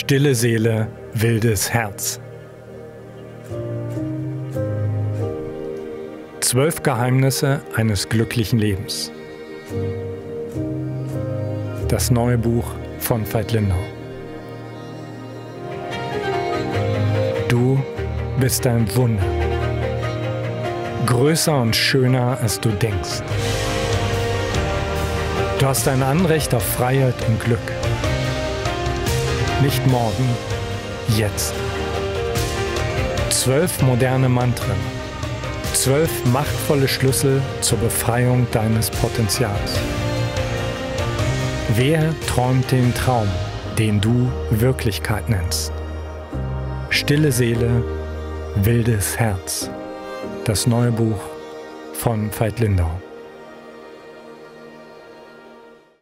Stille Seele, wildes Herz. 12 Geheimnisse eines glücklichen Lebens. Das neue Buch von Veit Lindau. Du bist ein Wunder. Größer und schöner, als du denkst. Du hast ein Anrecht auf Freiheit und Glück. Nicht morgen, jetzt. 12 moderne Mantren. 12 machtvolle Schlüssel zur Befreiung deines Potenzials. Wer träumt den Traum, den du Wirklichkeit nennst? Stille Seele, wildes Herz. Das neue Buch von Veit Lindau.